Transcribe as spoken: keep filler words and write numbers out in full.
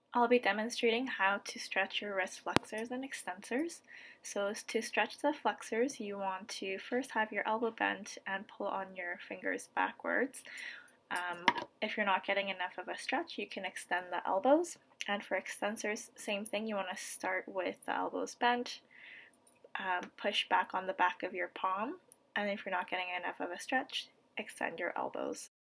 I'll be demonstrating how to stretch your wrist flexors and extensors. So to stretch the flexors, you want to first have your elbow bent and pull on your fingers backwards. Um, if you're not getting enough of a stretch, you can extend the elbows. And for extensors, same thing, you want to start with the elbows bent, um, push back on the back of your palm, and if you're not getting enough of a stretch, extend your elbows.